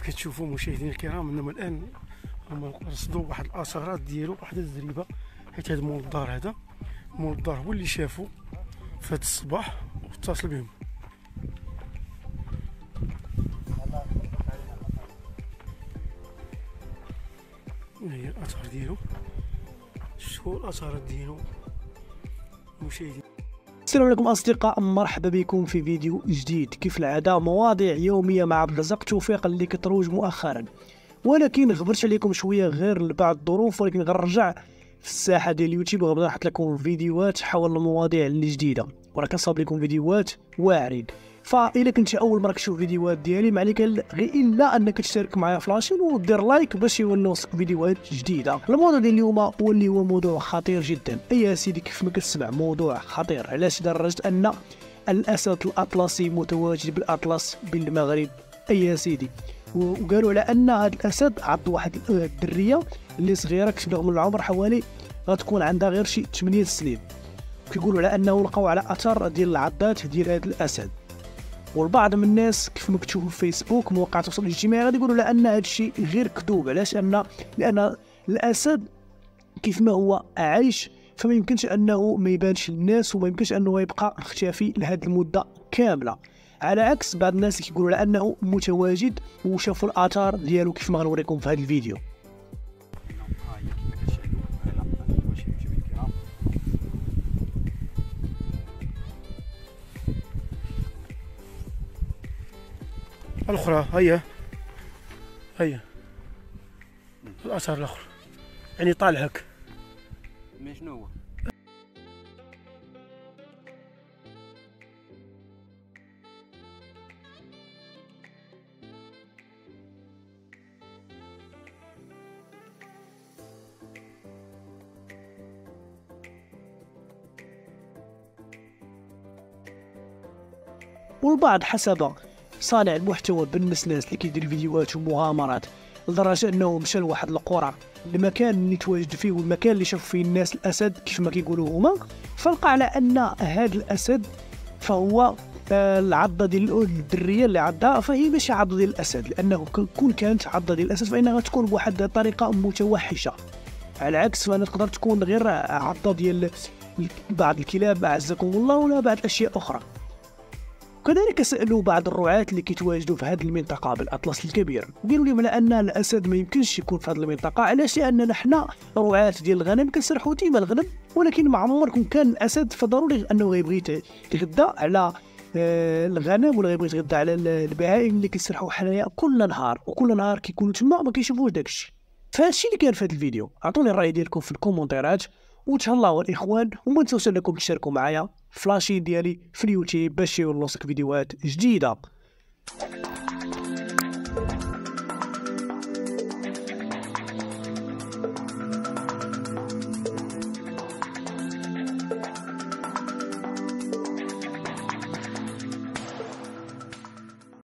كتشوفوا مشاهدينا الكرام انما الان هما رصدوا واحد الاثارات ديالو، واحد الزريبه، حيت هذا مول الدار، هذا مول الدار هو اللي شافوا في هذا الصباح واتصل بهم. هي الاثار ديالو، شوفوا الاثارات ديالو مشاهدين. السلام عليكم اصدقاء، مرحبا بكم في فيديو جديد. كيف العاده مواضيع يوميه مع عبد الرزاق توفيق اللي كتروج مؤخرا، ولكن غبرت عليكم شويه غير لبعض الظروف، ولكن غنرجع في الساحه ديال اليوتيوب وغنبدا نحط لكم فيديوهات حول المواضيع اللي جديده، وراه كنصاوب لكم فيديوهات واعرين. فإلا كنت اول مره كتشوف فيديوهات ديالي ما عليك غير الا انك تشترك معايا في لاشين ودير لايك باش يوصلك فيديوهات جديده. الموضوع ديال اليوم هو موضوع خطير جدا. اي يا سيدي كيف ما كتسمع موضوع خطير، علاش لدرجه ان الاسد الاطلسي متواجد بالاطلس بالمغرب. اي يا سيدي، وقالوا على ان هذا الاسد عض واحد الدريه اللي صغيره كتبلغ من العمر حوالي غتكون عندها غير شي 8 سنين. كيقولوا على انه لقاو على اثر ديال العضات ديال هذا الاسد. والبعض من الناس كيف ما كتشوفوا في فيسبوك مواقع التواصل الاجتماعي غادي يقولوا لان هذا الشيء غير كذوب. علاش؟ لان الاسد كيف ما هو عايش فما يمكنش انه ما يبانش للناس، وما يمكنش انه يبقى مختفي لهذه المده كامله، على عكس بعض الناس اللي كيقولوا لانه متواجد وشافوا الاثار ديالو كيف ما غنوريكم في هذا الفيديو. الاخرى هيا الاثار الاخرى، يعني طالعك ما شنو هو؟ والبعض حسب صانع المحتوى بالنسبه للناس اللي كيدير فيديوهات ومغامرات، لدرجه انه مشى لواحد القرى، المكان اللي تواجد فيه والمكان اللي شافوا فيه الناس الاسد كيف ما كيقولوا هما، فلقى على ان هذا الاسد فهو العضه ديال الدريه اللي عضها فهي ماشي عضه ديال الاسد، لانه كون كانت عضه ديال الاسد فانها تكون بواحد الطريقه متوحشه، على عكس فانها تقدر تكون غير عضه ديال بعض الكلاب اعزكم الله ولا بعض الاشياء اخرى. وكذلك سألوا بعض الرعاة اللي كيتواجدوا في هذه المنطقة بالأطلس الكبير، وقالوا لهم على أن الأسد ما يمكنش يكون في هذه المنطقة. علاش؟ لأننا حنا رعاة ديال الغنم كنسرحوا ديما الغنم، ولكن ما عمركم كان الأسد فضروري أنه غيبغي يتغدى على الغنم ولا غيبغي يتغدى على البهائم اللي كيسرحوا حنايا كل نهار، وكل نهار كيكونوا تما ما كيشوفوش داكشي. فهادشي اللي كان في هذا الفيديو. اعطوني الرأي ديالكم في الكومنتيرات، وتهلاو الاخوان، وما تنسوش انكم تشاركوا معايا في لاشين ديالي في اليوتيوب باش يوصلك فيديوهات جديده.